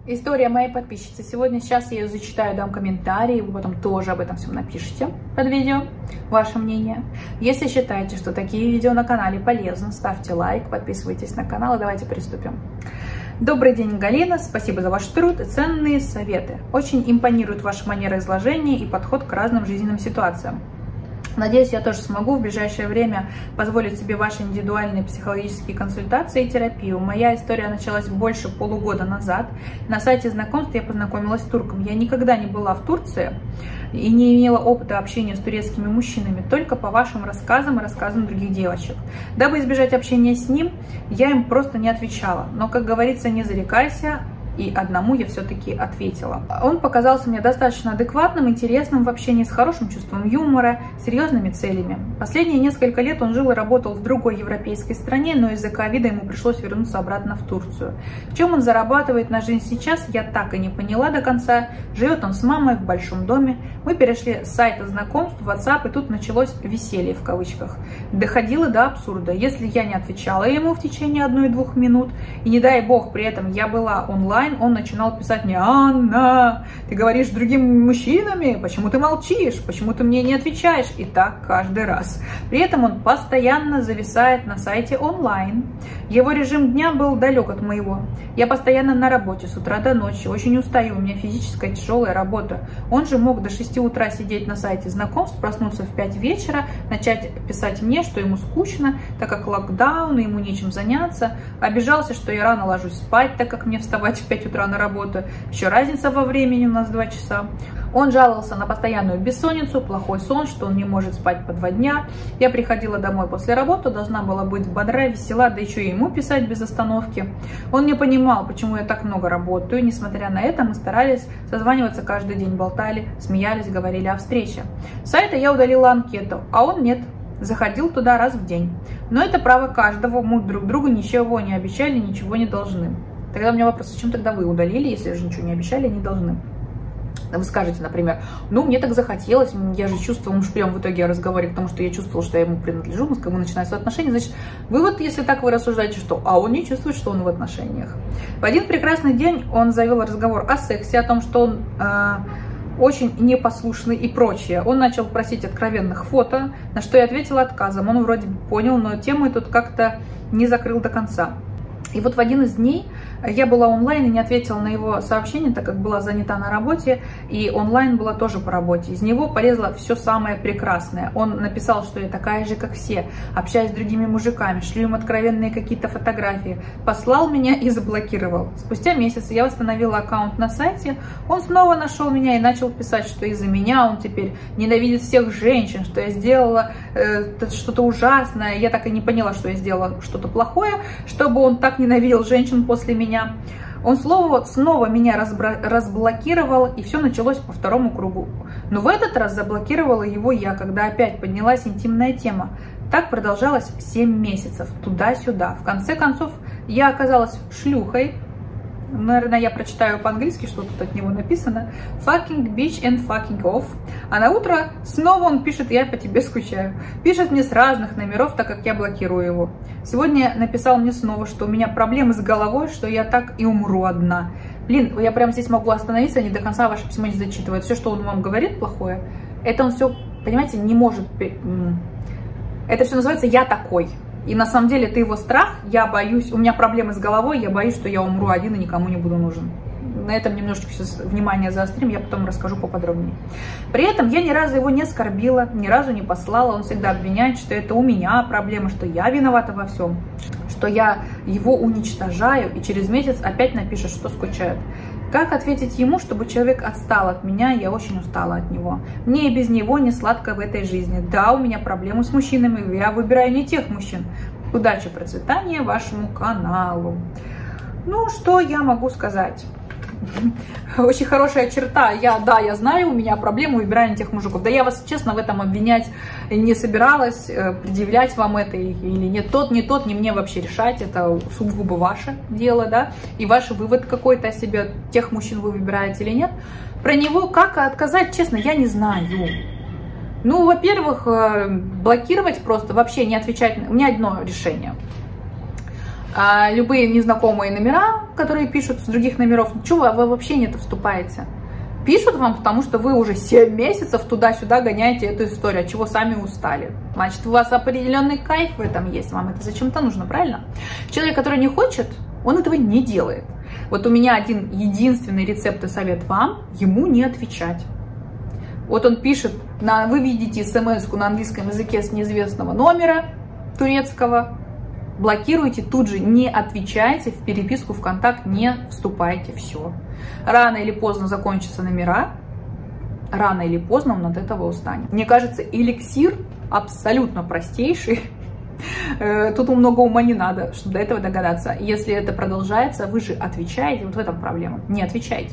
История моей подписчицы. Сейчас я ее зачитаю, дам комментарии, вы потом тоже об этом всем напишите под видео, ваше мнение. Если считаете, что такие видео на канале полезны, ставьте лайк, подписывайтесь на канал и давайте приступим. Добрый день, Галина, спасибо за ваш труд и ценные советы. Очень импонирует ваша манера изложения и подход к разным жизненным ситуациям. Надеюсь, я тоже смогу в ближайшее время позволить себе ваши индивидуальные психологические консультации и терапию. Моя история началась больше полугода назад. На сайте знакомств я познакомилась с турком. Я никогда не была в Турции и не имела опыта общения с турецкими мужчинами, только по вашим рассказам и рассказам других девочек. Дабы избежать общения с ним, я им просто не отвечала. Но, как говорится, не зарекайся. И одному я все-таки ответила. Он показался мне достаточно адекватным, интересным в общении, с хорошим чувством юмора, серьезными целями. Последние несколько лет он жил и работал в другой европейской стране, но из-за ковида ему пришлось вернуться обратно в Турцию. В чем он зарабатывает на жизнь сейчас, я так и не поняла до конца. Живет он с мамой в большом доме. Мы перешли с сайта знакомств в WhatsApp, и тут началось «веселье» в кавычках. Доходило до абсурда. Если я не отвечала ему в течение 1-2 минут, и не дай бог при этом я была онлайн, он начинал писать мне: «Анна, ты говоришь с другими мужчинами, почему ты молчишь, почему ты мне не отвечаешь?» И так каждый раз. При этом он постоянно зависает на сайте онлайн. Его режим дня был далек от моего. Я постоянно на работе с утра до ночи, очень устаю, у меня физическая тяжелая работа. Он же мог до 6 утра сидеть на сайте знакомств, проснуться в 5 вечера, начать писать мне, что ему скучно, так как локдаун, и ему нечем заняться. Обижался, что я рано ложусь спать, так как мне вставать в 5 утра на работу. Еще разница во времени у нас 2 часа. Он жаловался на постоянную бессонницу, плохой сон, что он не может спать по 2 дня. Я приходила домой после работы, должна была быть бодра, весела, да еще и ему писать без остановки. Он не понимал, почему я так много работаю. Несмотря на это, мы старались созваниваться каждый день, болтали, смеялись, говорили о встрече. С сайта я удалила анкету, а он нет. Заходил туда раз в день. Но это право каждого, мы друг другу ничего не обещали, ничего не должны. Тогда у меня вопрос: зачем тогда вы удалили, если же ничего не обещали, не должны? Вы скажете, например: ну, мне так захотелось, я же чувствовала, мы же прям в итоге о разговоре к тому, что я чувствовала, что я ему принадлежу, мы с кем начинаются отношения, значит, вывод, если так вы рассуждаете, что он не чувствует, что он в отношениях. В один прекрасный день он завел разговор о сексе, о том, что он очень непослушный и прочее. Он начал просить откровенных фото, на что я ответила отказом. Он вроде бы понял, но тему тут как-то не закрыл до конца. И вот в один из дней я была онлайн и не ответила на его сообщение, так как была занята на работе, и онлайн была тоже по работе. Из него полезло все самое прекрасное. Он написал, что я такая же, как все, общаюсь с другими мужиками, шлю им откровенные какие-то фотографии, послал меня и заблокировал. Спустя месяц я восстановила аккаунт на сайте, он снова нашел меня и начал писать, что из-за меня он теперь ненавидит всех женщин, что я сделала что-то ужасное. Я так и не поняла, что я сделала что-то плохое, чтобы он так ненавидел женщин после меня. Он снова меня разблокировал, и все началось по 2-му кругу. Но в этот раз заблокировала его я, когда опять поднялась интимная тема. Так продолжалось 7 месяцев, туда-сюда. В конце концов, я оказалась шлюхой. Наверное, я прочитаю по-английски, что тут от него написано. Fucking bitch and fucking off. А на утро снова он пишет: я по тебе скучаю. Пишет мне с разных номеров, так как я блокирую его. Сегодня написал мне снова, что у меня проблемы с головой, что я так и умру одна. Блин, я прямо здесь могу остановиться, не до конца ваше письмо не зачитывает. Все, что он вам говорит плохое, это он все, понимаете, не может... Это все называется «я такой». И на самом деле это его страх, я боюсь, у меня проблемы с головой, я боюсь, что я умру один и никому не буду нужен. На этом немножечко сейчас внимание заострим, я потом расскажу поподробнее. При этом я ни разу его не оскорбила, ни разу не послала, он всегда обвиняет, что это у меня проблема, что я виновата во всем, что я его уничтожаю, и через месяц опять напишет, что скучает. Как ответить ему, чтобы человек отстал от меня? Я очень устала от него. Мне и без него не сладко в этой жизни. Да, у меня проблемы с мужчинами, я выбираю не тех мужчин. Удачи, процветания вашему каналу. Ну, что я могу сказать? Очень хорошая черта. Я знаю, у меня проблемы, выбираю не тех мужиков. Да я вас, честно, в этом обвинять не собиралась, предъявлять вам это или не тот, не мне вообще решать. Это сугубо ваше дело, да, и ваш вывод какой-то о себе, тех мужчин вы выбираете или нет. Про него как отказать, честно, я не знаю. Ну, во-первых, блокировать просто, вообще не отвечать. У меня одно решение. любые незнакомые номера, которые пишут с других номеров, чего вы вообще не вступаете? Пишут вам, потому что вы уже 7 месяцев туда-сюда гоняете эту историю, от чего сами устали. Значит, у вас определенный кайф в этом есть, вам это зачем-то нужно, правильно? Человек, который не хочет, он этого не делает. Вот у меня один единственный рецепт и совет вам, ему не отвечать. Вот он пишет, вы видите смс-ку на английском языке с неизвестного номера турецкого, блокируйте, тут же не отвечайте, в переписку ВКонтакт не вступайте, все. Рано или поздно закончатся номера, рано или поздно он от этого устанет. Мне кажется, эликсир абсолютно простейший. Тут много ума не надо, чтобы до этого догадаться. Если это продолжается, вы же отвечаете, вот в этом проблема. Не отвечайте.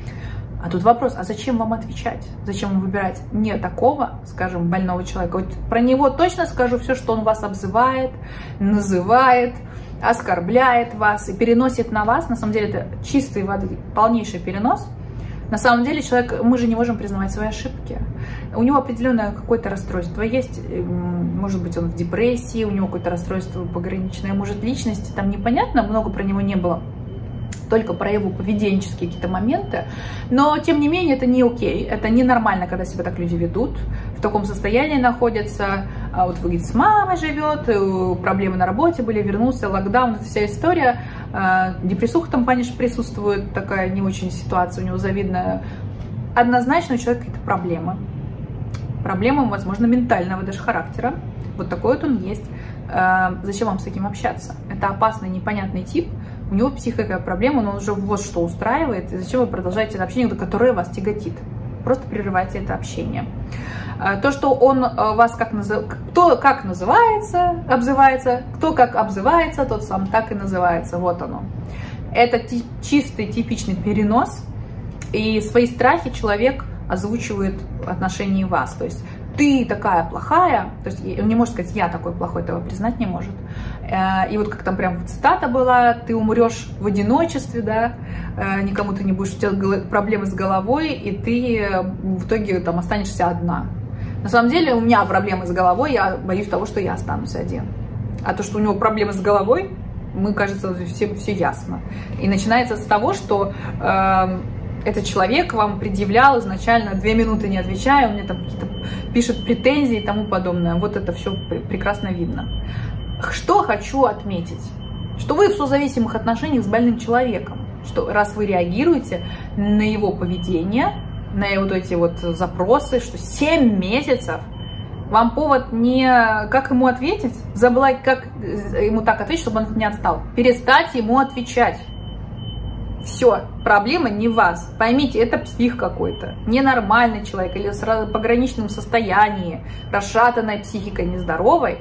А тут вопрос, а зачем вам отвечать? Зачем вам выбирать не такого, скажем, больного человека? Вот про него точно скажу все, что он вас обзывает, называет, оскорбляет вас и переносит на вас. На самом деле это чистой воды, полнейший перенос. На самом деле человек, мы же не можем признавать свои ошибки. У него определенное какое-то расстройство есть, может быть, он в депрессии, у него какое-то расстройство пограничное, может, личности, там непонятно, много про него не было, только про его поведенческие какие-то моменты, но, тем не менее, это не окей, это ненормально, когда себя так люди ведут, в таком состоянии находятся, вот вы говорите, с мамой живет, проблемы на работе были, вернулся, локдаун, это вся история, депрессуха там, конечно, присутствует, такая не очень ситуация у него завидная, однозначно у человека какие-то проблемы, возможно, ментального даже характера, вот такой вот он есть, зачем вам с таким общаться, это опасный, непонятный тип, у него психическая проблема, но он уже вот что устраивает, и зачем вы продолжаете это общение, которое вас тяготит? Просто прерывайте это общение. То, что он вас кто как называется, обзывается, кто как обзывается, тот сам так и называется, вот оно. Это чистый, типичный перенос, и свои страхи человек озвучивает в отношении вас, то есть ты такая плохая, то есть он не может сказать, я такой плохой, этого признать не может. И вот как там прям цитата была, ты умрешь в одиночестве, да, никому ты не будешь, у тебя проблемы с головой, и ты в итоге там останешься одна. На самом деле у меня проблемы с головой, я боюсь того, что я останусь один. А то, что у него проблемы с головой, мы, кажется, всем все ясно. И начинается с того, что этот человек вам предъявлял изначально 2 минуты не отвечая, он мне там какие-то пишет претензии и тому подобное. Вот это все прекрасно видно. Что хочу отметить? Что вы в созависимых отношениях с больным человеком. Что раз вы реагируете на его поведение, на вот эти вот запросы, что 7 месяцев, вам повод не как ему ответить, как ему так ответить, чтобы он не отстал. Перестать ему отвечать. Все, проблема не в вас. Поймите, это псих какой-то, ненормальный человек или в пограничном состоянии, расшатанной психикой, нездоровой.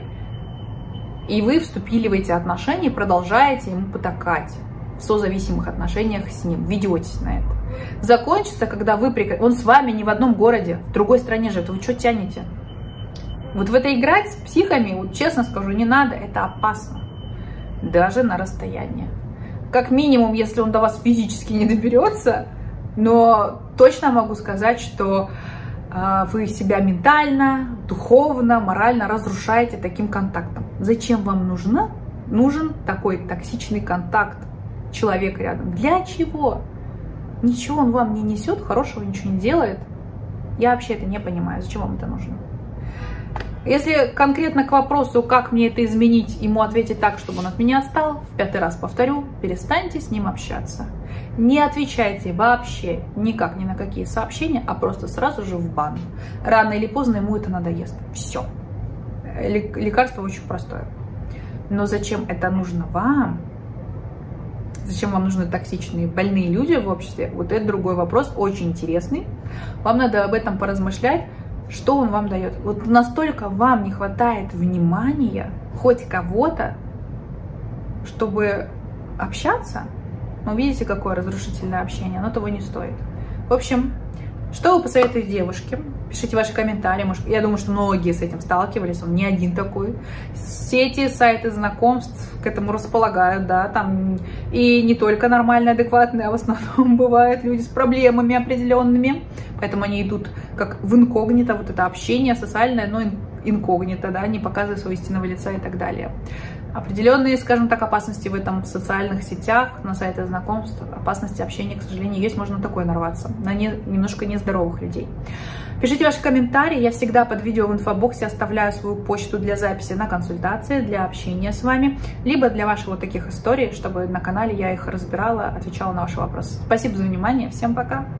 И вы вступили в эти отношения и продолжаете ему потакать в созависимых отношениях с ним, ведетесь на это. Закончится, когда он с вами не в одном городе, в другой стране живет, вы что тянете? Вот в это играть с психами, вот честно скажу, не надо, это опасно, даже на расстоянии. Как минимум, если он до вас физически не доберется, но точно могу сказать, что вы себя ментально, духовно, морально разрушаете таким контактом. Зачем вам нужен такой токсичный контакт, человек рядом? Для чего? Ничего он вам не несет, хорошего ничего не делает. Я вообще это не понимаю, зачем вам это нужно. Если конкретно к вопросу, как мне это изменить, ему ответить так, чтобы он от меня отстал, в 5-й раз повторю, перестаньте с ним общаться. Не отвечайте вообще никак ни на какие сообщения, а просто сразу же в бан. Рано или поздно ему это надоест. Все. Лекарство очень простое. Но зачем это нужно вам? Зачем вам нужны токсичные, больные люди в обществе? Вот это другой вопрос, очень интересный. Вам надо об этом поразмышлять. Что он вам дает? Вот настолько вам не хватает внимания, хоть кого-то, чтобы общаться. Но видите, какое разрушительное общение, оно того не стоит. В общем, что вы посоветуете девушке? Пишите ваши комментарии. Может, я думаю, что многие с этим сталкивались, он не один такой. Сети, сайты знакомств к этому располагают, да, там и не только нормальные, адекватные, а в основном бывают люди с проблемами определенными. Поэтому они идут как в инкогнито, вот это общение социальное, но инкогнито, да, не показывая своего истинного лица и так далее. Определенные, скажем так, опасности в этом, в социальных сетях, на сайтах знакомств, опасности общения, к сожалению, есть, можно на такое нарваться, на немножко нездоровых людей. Пишите ваши комментарии, я всегда под видео в инфобоксе оставляю свою почту для записи на консультации, для общения с вами, либо для ваших вот таких историй, чтобы на канале я их разбирала, отвечала на ваши вопросы. Спасибо за внимание, всем пока!